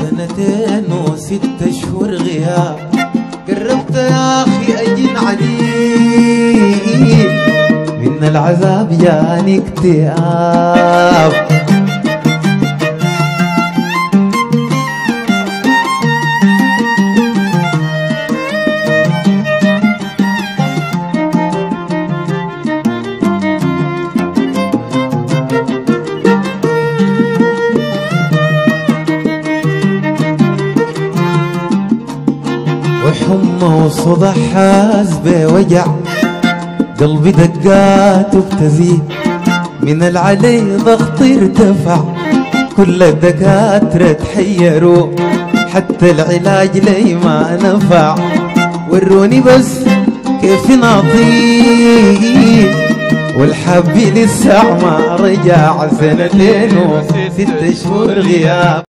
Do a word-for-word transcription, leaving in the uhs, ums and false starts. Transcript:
سنتين وست شهور غياب، قربت يا أخي أجن عليك، من العذاب جاني اكتئاب. وحمى وصدى حاس بوجع، قلبي دقاته بتزيد، من العلي ضغطي ارتفع، كل الدكاترة تحيروا، حتى العلاج لي ما نفع، وروني بس كيف نعطيه، والحبي لسه ما رجع، سنتين وست شهور غياب.